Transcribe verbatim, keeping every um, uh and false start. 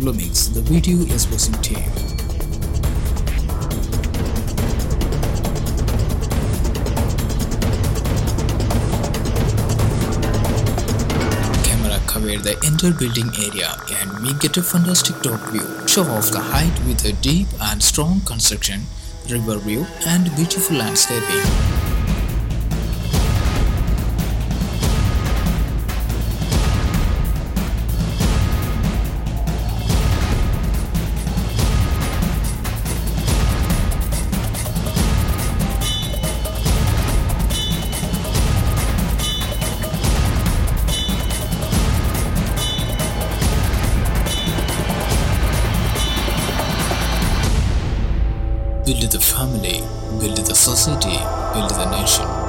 Lumix, the video exposing team. Camera cover the entire building area and we get a fantastic top view. Show off the height with a deep and strong construction, river view and beautiful landscaping. Build the family, build the society, build the nation.